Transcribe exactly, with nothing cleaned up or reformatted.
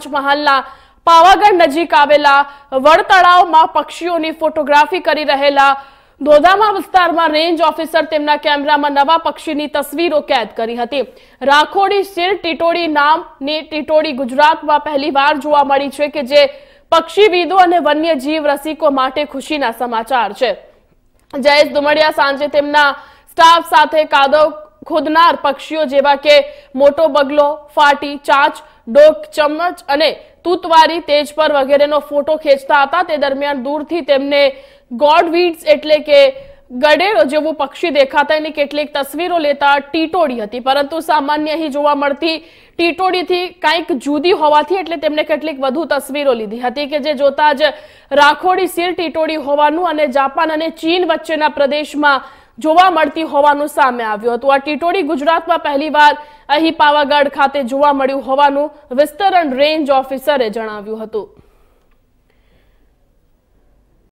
પંચમહાલના પાવાગઢ નજીક આવેલા વડતળાવમાં પક્ષીઓની ફોટોગ્રાફી કરી રહેલા દોદામા વિસ્તારમાં રેન્જ ઓફિસર તેમના કેમેરામાં નવા પક્ષીની તસવીરો કેદ કરી હતી। રાખોડી સિર ટીટોડી નામની ટીટોડી ગુજરાતમાં પહેલીવાર જોવા મળી છે કે જે પક્ષીવિદો અને વન્યજીવ રસિકો માટે ખુશીના સમાચાર છે। જયેશ દુમડિયા સાંજે તેમના સ્ટાફ સાથે કાદવ ખોદનાર પક્ષીઓ જેવા કે મોટો બગલો, ફાટી, ચાંચ, ડોક, ચમચ અને તૂતવારી, તેજપર વગેરેનો ફોટો ખેંચતા હતા। તે દરમિયાન દૂરથી તેમને ગોડવીડ્સ એટલે કે ગડેરો જેવું પક્ષી દેખાતા એની કેટલીક તસવીરો લેતા ટીટોડી હતી, પરંતુ સામાન્ય અહીં જોવા મળતી ટીટોડીથી કંઈક જુદી હોવાથી એટલે તેમને કેટલીક વધુ તસવીરો લીધી હતી કે જે જોતા જ રાખોડી સિર ટીટોડી હોવાનું અને જાપાન અને ચીન વચ્ચેના પ્રદેશમાં જોવા મળતી હોવાનું સામે આવ્યું હતું। આ ટીટોડી ગુજરાતમાં પહેલીવાર અહીં પાવાગઢ ખાતે જોવા મળ્યું હોવાનું વિસ્તરણ રેન્જ ઓફિસરે જણાવ્યું હતું।